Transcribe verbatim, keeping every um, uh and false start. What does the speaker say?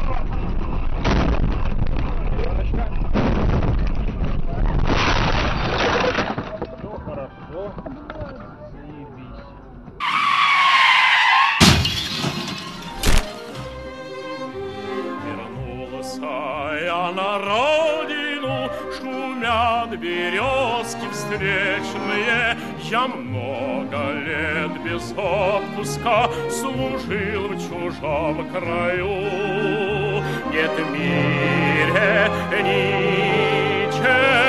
На родину шумят березки встречные. Я много лет без отпуска служил в чужом краю. Нет в мире ничего